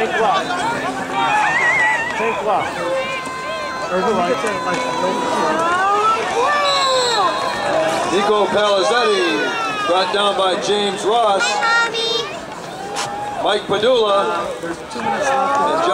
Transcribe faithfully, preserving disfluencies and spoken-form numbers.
Tank left. Tank left. Or the right. Niko Palazeti brought down by James Ross. Mike Padula and John